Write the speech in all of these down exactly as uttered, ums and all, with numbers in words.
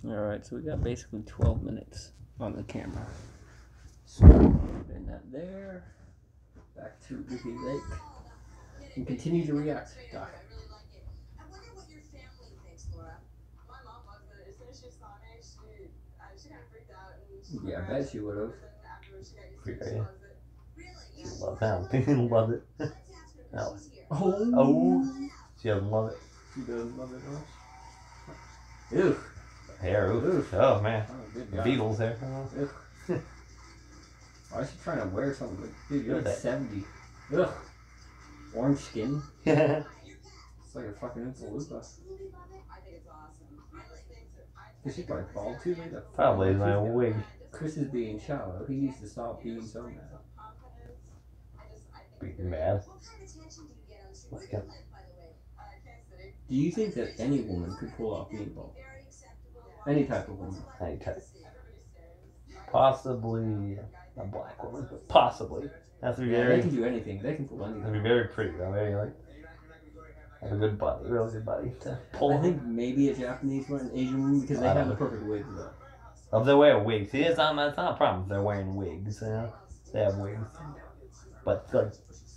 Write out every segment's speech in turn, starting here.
Alright, so we got basically twelve minutes on the camera. So, putting that there. Back to Ruby Lake. And continue to react, Doc. Yeah, I bet she would have. Yeah. She loved that. She loved it. No. Oh. Oh. She doesn't love it. She doesn't love it much. Ew. Hair. Oof. Oof. Oh, man. Oh, good The God. Beatles there. Ugh. Why is she trying to wear something like, dude, you're Look like at that. seventy. Ugh. Orange skin. Yeah. It's like a fucking Insalupa. Is she probably bald too? Like that. Probably is my wig. Chris is being shallow. He needs to stop being so mad. Being mad. Like him. Do you think that any woman could pull off being bald? Any type of woman? Any type. Possibly a black woman, but possibly. Has to be Yeah, very. they can do anything. They can pull Has to be anything. very pretty though. Very like. Have a good body, really good body to pull. I think maybe a Japanese one, an Asian woman, because they I have don't the know. perfect wig though. If they wear wigs, see, it's not, it's not a problem if they're wearing wigs, you know? They have wigs. But, like,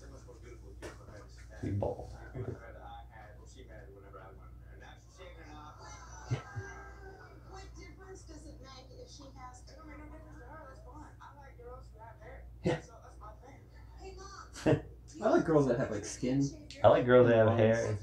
be bald. Yeah. I like girls that have like skin. I like girls that have hair.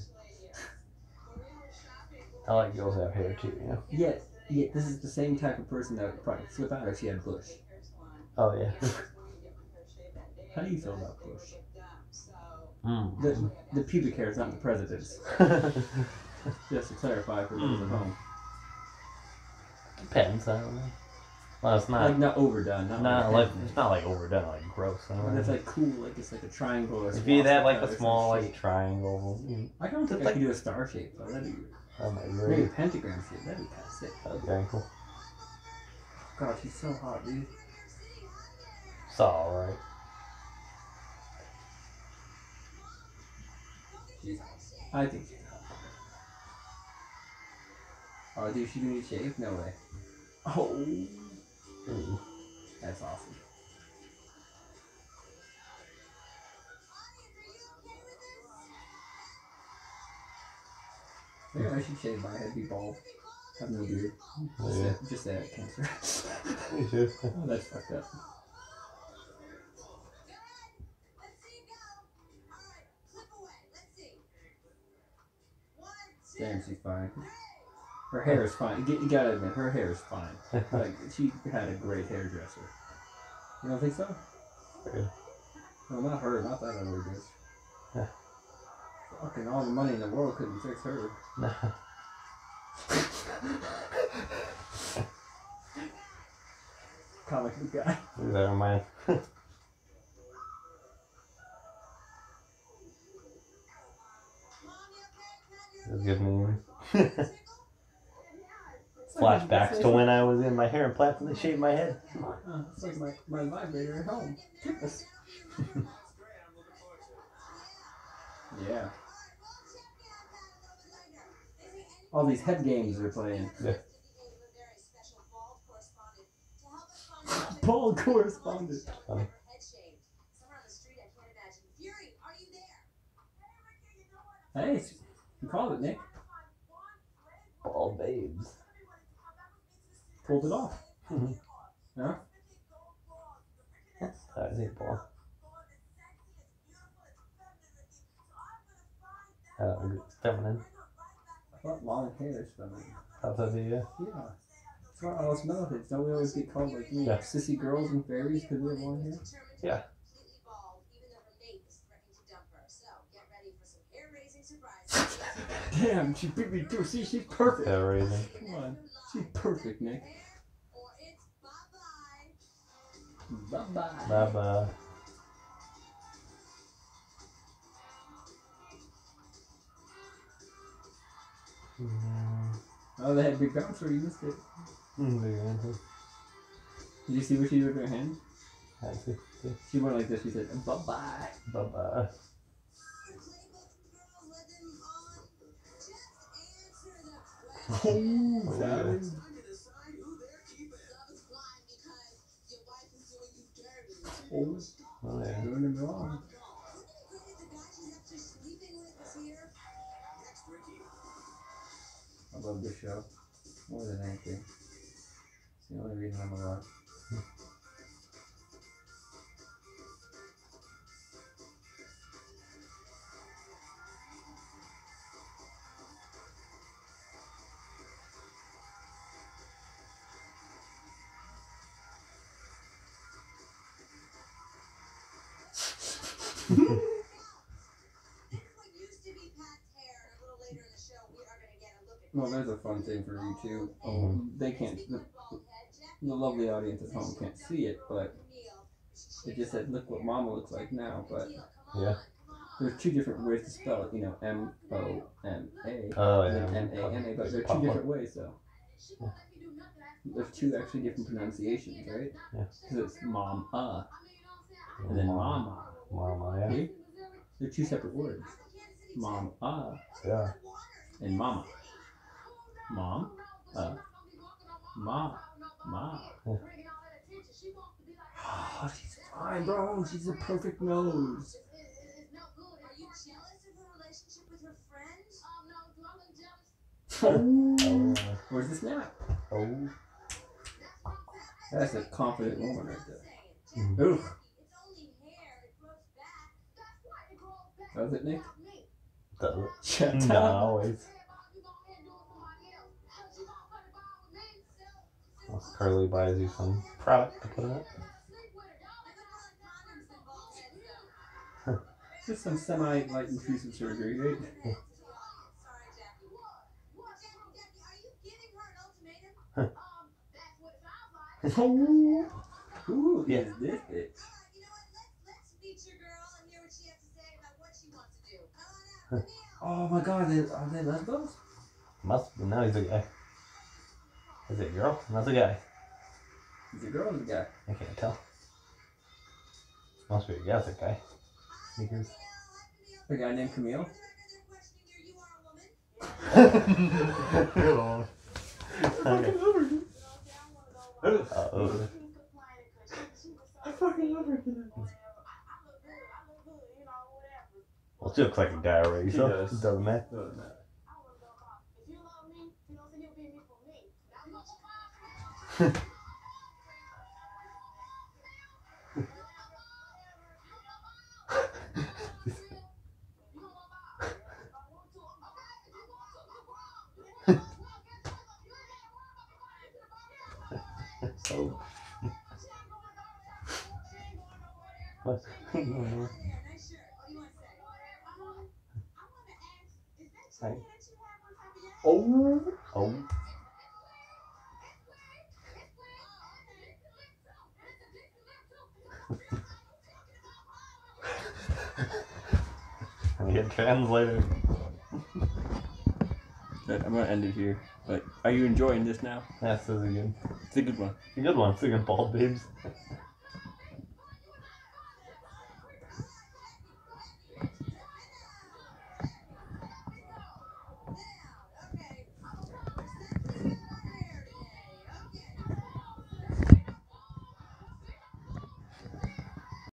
I like girls that have hair too, you know? Yeah, yeah, this is the same type of person that would probably flip out if she had bush. Oh, yeah. How do you feel about bush? Mm. The, the pubic hair is not the president's. Just to clarify for those at home. Depends, I don't know. Well, it's not. Like not overdone, not, Not like, like it's not like overdone, like gross. I don't But know. it's like cool, like it's like a triangle or If you had like swastika a or small some like shit. triangle, mm, I don't think I like- could do a star shape though. That'd be oh my maybe a god, pentagram shape. That'd be kind of sick. that'd be very cool. God, she's so hot, dude. It's alright. She's hot. I think she's hot. Oh, dude, she gonna get shaved? No way. Oh, Ooh. that's awesome. Maybe I should shave my head, be bald, have no beard. Just, Yeah. say, just say I have cancer. You should. Oh, that's fucked up. Damn, she's fine. Her hair is fine. You, you gotta admit, her hair is fine. Like, she had a great hairdresser. You don't think so? Yeah. No, not her, not that other bitch. Yeah. Fucking all the money in the world couldn't fix her. Nah. Comic book guy. Never mind. Just give me flashbacks to when I was in my hair implants and they shaved my head. Uh, it's like my, my vibrator at home. Get this. Yeah. All these head games they're playing. Yeah. Bald correspondent. Funny. Hey, you called it, Nick. Bald babes. Pulled it off. Mhm. Yeah? I think bald. Uh, feminine. I thought long hair is feminine. How's that, yeah? Yeah. That's why I was melted. Don't we always get called like you know, Yeah. sissy girls and fairies because we have long hair? Yeah. Damn, she beat me too. See, she's perfect. Hair raising. Come on. She's perfect, Nick. Bye bye. Bye bye. Oh, they had big bouncer. You missed it. Mm-hmm. Did you see what she did with her hand? I see. see. She went like this. She said, bye bye. Bye bye. Oh, savage. love this show more than anything. It's the only reason I'm alive. Well, there's a fun thing for you too. Oh, Mhm. they can't. The, the lovely audience at home can't see it, but it just said, "Look what Mama looks like now." But Yeah. there's two different ways to spell it. You know, M O M A Oh and yeah. then M A N A. But there are two different ways, though. There's two actually different pronunciations, right? Yeah. Because it's mom, uh, and then mama. Mama, yeah. See? They're two separate words. Mom, uh, Yeah. and mama. Mom, uh, ma, ma. Yeah. Oh, she's fine, bro. She's a perfect nose. Oh, yeah. Where's the snap? Oh. That's a confident woman right there. Mhm. Oof. That was it, Nick? Does it? Shut Not up. always. Unless Carly buys you some product to put in it. Just some semi-light intrusive surgery, right? Who Yeah. is this bitch? Oh my god, they, are they lesbos? Must be. Now he's a guy. Is it a girl? That's a guy. Is it a girl or is it a guy? I can't tell. Must be a guy. That's a guy. Sneakers. A guy named Camille? Hold on. Okay. Uh-oh. I fucking love her. Well, she looks like a guy already, She so does. it doesn't matter. Doesn't matter. Oh. What? Right. Oh. Oh. I get translated. Good, I'm gonna end it here. But are you enjoying this now? Yes, this is a good. It's a good one. A good one. It's a good ball, babes.